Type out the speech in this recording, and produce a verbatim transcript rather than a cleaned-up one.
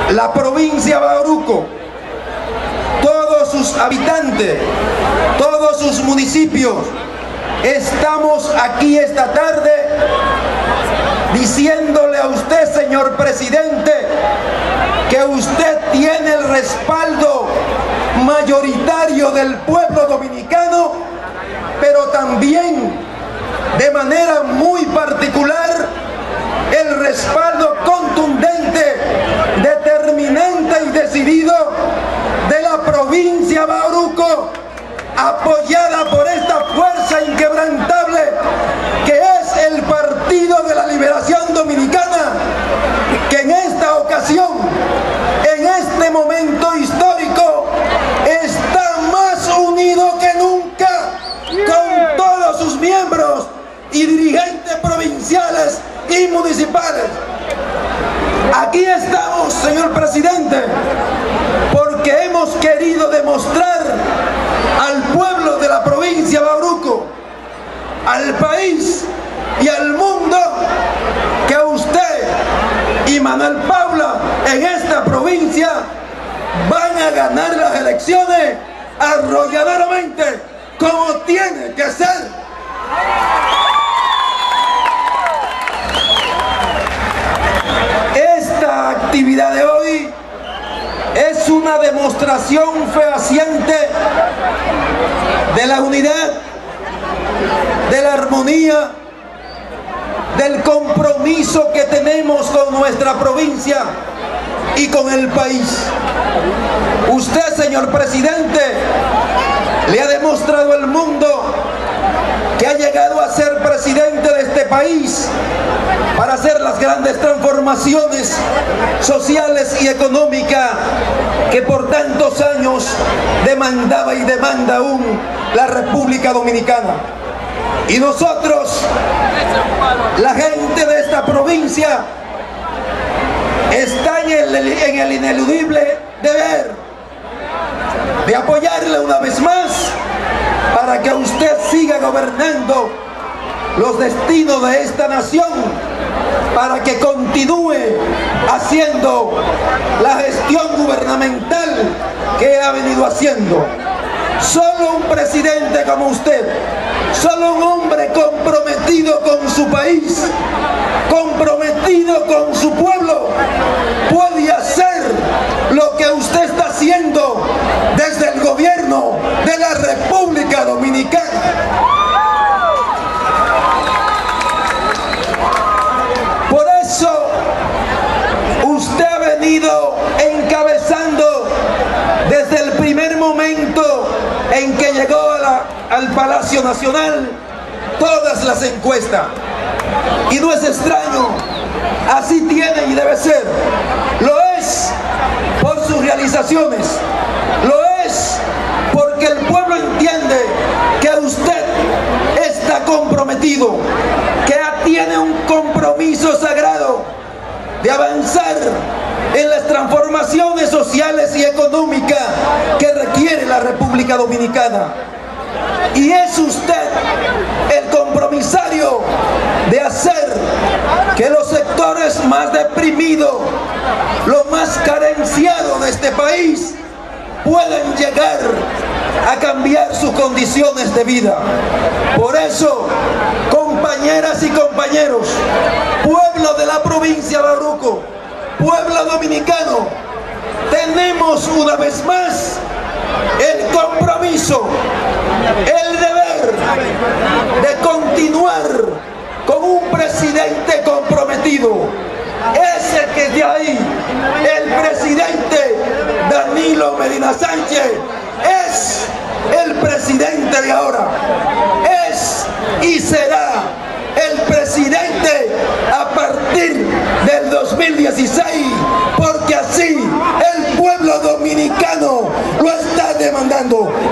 la provincia de Bauruco, todos sus habitantes, todos sus municipios, estamos aquí esta tarde diciéndole a usted, señor presidente, que usted tiene el respaldo mayoritario del pueblo dominicano, pero también de manera muy particular el respaldo contundente, determinante y decidido de la provincia de Bauruco, apoyada por esta fuerza inquebrantable que es el Partido de la Liberación Dominicana, que en esta ocasión, en este momento histórico, está más unido que nunca con todos sus miembros y dirigentes provinciales y municipales. Aquí estamos, señor presidente, porque hemos querido demostrar al pueblo de la provincia de Bauruco, al país y al mundo que usted y Manuel Paula en esta provincia van a ganar las elecciones arrolladoramente, como tiene que ser. Esta actividad de hoy es una demostración fehaciente de la unidad, de la armonía, del compromiso que tenemos con nuestra provincia y con el país. Usted, señor presidente, le ha demostrado al mundo que ha llegado a ser presidente de este país para hacer las grandes transformaciones sociales y económicas que por tantos años demandaba y demanda aún la República Dominicana. Y nosotros, la gente de esta provincia, está en el, en el ineludible deber de apoyarle una vez más para que usted siga gobernando los destinos de esta nación, para que continúe haciendo la gestión gubernamental que ha venido haciendo. Solo un presidente como usted, solo un hombre comprometido con su país, comprometido con su pueblo, puede hacer lo que usted está haciendo desde el gobierno de la República Dominicana. Por eso usted ha venido encabezando desde el primer momento en que llegó a la, al Palacio Nacional todas las encuestas. Y no es extraño, así tiene y debe ser. Lo es por sus realizaciones, lo es porque el pueblo entiende que usted está comprometido, que tiene un compromiso sagrado de avanzar en las transformaciones sociales y económicas que requiere la República Dominicana. Y es usted el compromisario de hacer que los sectores más deprimidos, los más carenciados de este país, puedan llegar a cambiar sus condiciones de vida. Por eso, compañeras y compañeros, pueblo de la provincia de Bauruco, pueblo dominicano, tenemos una vez más el compromiso, el deber de continuar con un presidente comprometido. Ese que de ahí, el presidente Danilo Medina Sánchez, es el presidente de ahora, es y será el presidente a partir del dos mil dieciséis, porque así el pueblo dominicano lo está demandando.